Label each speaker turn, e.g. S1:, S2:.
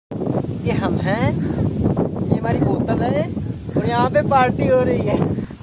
S1: ये हम हैं, ये हमारी बोतल है और यहाँ पे पार्टी हो रही है।